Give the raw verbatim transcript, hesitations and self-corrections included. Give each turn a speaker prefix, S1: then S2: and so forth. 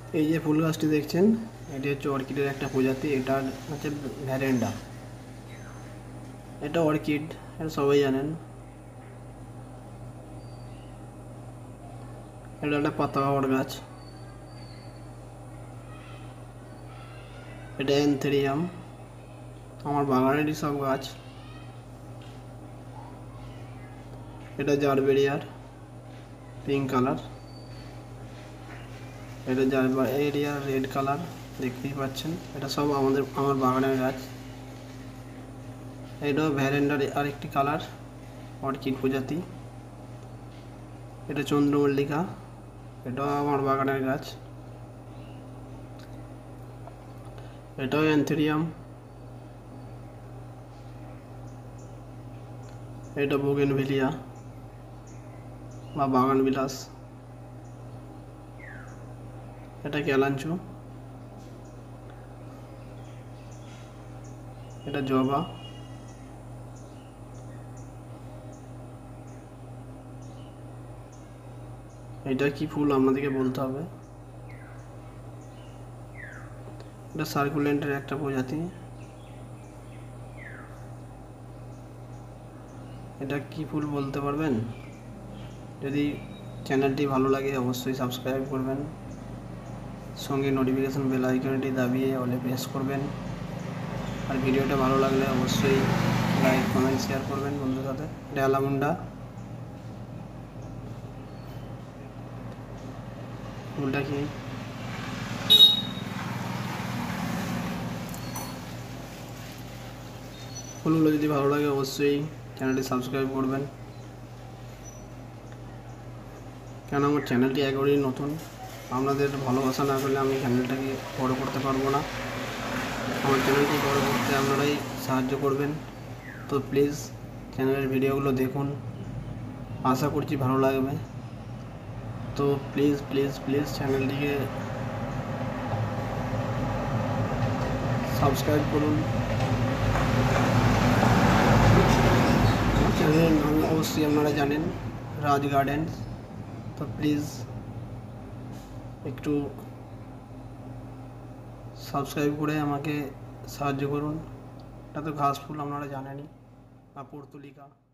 S1: এই যে ফুল গাছটি দেখছেন, এটি হচ্ছে অর্কিডের একটা প্রজাতি। এটা হচ্ছে ভ্যারেন্ডা। এটা অর্কিড, এটা সবাই জানেন। এটা একটা পাতাবাহার গাছ। এটা এনথেরিয়াম, আমার বাগানেরই সব গাছ। এটা জারবেরিয়ার পিঙ্ক কালার। এটা জারবেরিয়ার রেড কালার, দেখতেই পাচ্ছেন। এটা সব আমাদের আমার বাগানের গাছ। এটাও ভ্যারেন্ডার আরেকটি কালার, অর্কিড প্রজাতি। এটা চন্দ্রমল্লিকা, এটাও আমার বাগানের গাছ। এটাও অ্যান্থেরিয়াম। এটা বোগেনভিলিয়া বা বাগান বিলাস। এটা ক্যালাঞ্চু। এটা জবা। এটা কি ফুল আপনাদেরকে বলতে হবে। এটা সার্কুলেন্টের একটা প্রজাতি। এটা কি ফুল বলতে পারবেন? যদি চ্যানেলটি ভালো লাগে অবশ্যই সাবস্ক্রাইব করবেন, সঙ্গে নোটিফিকেশন বেল আইকনটি দাবিয়ে অলে প্রেস করবেন। আর ভিডিওটা ভালো লাগলে অবশ্যই লাইক কমেন্ট শেয়ার করবেন বন্ধুদের সাথে। এটা অ্যালামুন্ডা। ফুলটা কি ফুলগুলো যদি ভালো লাগে অবশ্যই চ্যানেলটি সাবস্ক্রাইব করবেন, কেন আমার চ্যানেলটি একেবারেই নতুন। আপনাদের ভালোবাসা না পেলে আমি চ্যানেলটাকে বড় করতে পারবো না। আমার চ্যানেলটি বড় করতে আপনারাই সাহায্য করবেন। তো প্লিজ চ্যানেলের ভিডিওগুলো দেখুন, আশা করছি ভালো লাগবে। তো প্লিজ প্লিজ প্লিজ চ্যানেলটিকে সাবস্ক্রাইব করুন। চ্যানেলের নাম অবশ্যই আপনারা জানেন, রাজ গার্ডেন্স। তো প্লিজ একটু সাবস্ক্রাইব করে আমাকে সাহায্য করুন। এটা তো ঘাস ফুল আপনারা জানেনই, বা পর্তুলিকা।